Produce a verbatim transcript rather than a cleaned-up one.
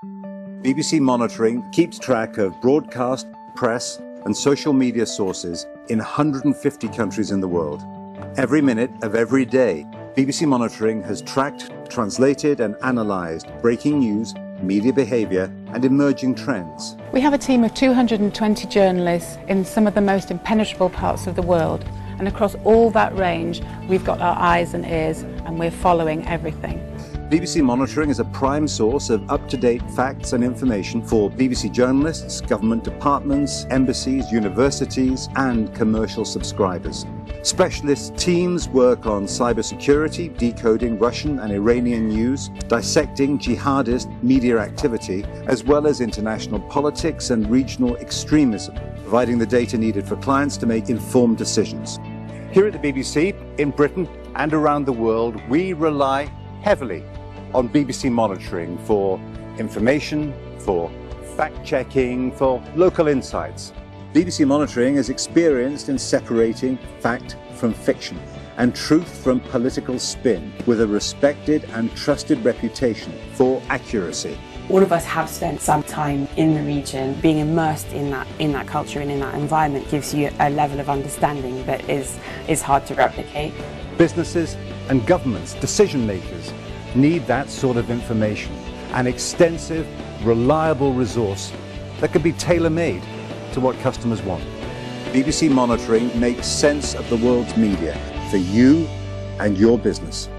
B B C Monitoring keeps track of broadcast, press, and social media sources in one hundred fifty countries in the world. Every minute of every day, B B C Monitoring has tracked, translated, and analysed breaking news, media behaviour, and emerging trends. We have a team of two hundred twenty journalists in some of the most impenetrable parts of the world, and across all that range, we've got our eyes and ears, and we're following everything. B B C Monitoring is a prime source of up-to-date facts and information for B B C journalists, government departments, embassies, universities, and commercial subscribers. Specialist teams work on cybersecurity, decoding Russian and Iranian news, dissecting jihadist media activity, as well as international politics and regional extremism, providing the data needed for clients to make informed decisions. Here at the B B C, in Britain and around the world, we rely heavily on B B C Monitoring for information, for fact-checking, for local insights. B B C Monitoring is experienced in separating fact from fiction and truth from political spin, with a respected and trusted reputation for accuracy. All of us have spent some time in the region. Being immersed in that, in that culture and in that environment gives you a level of understanding that is, is hard to replicate. Businesses and governments, decision makers, need that sort of information, an extensive, reliable resource that can be tailor-made to what customers want. B B C Monitoring makes sense of the world's media for you and your business.